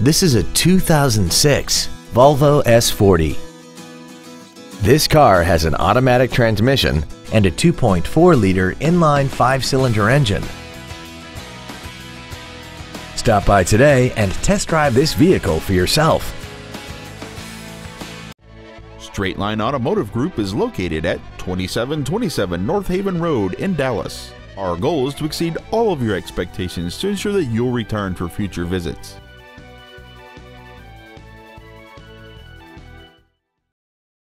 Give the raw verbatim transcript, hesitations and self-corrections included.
This is a two thousand six Volvo S forty. This car has an automatic transmission and a two point four liter inline five-cylinder engine. Stop by today and test drive this vehicle for yourself. Straight Line Automotive Group is located at twenty-seven twenty-seven Northaven Road in Dallas. Our goal is to exceed all of your expectations to ensure that you'll return for future visits.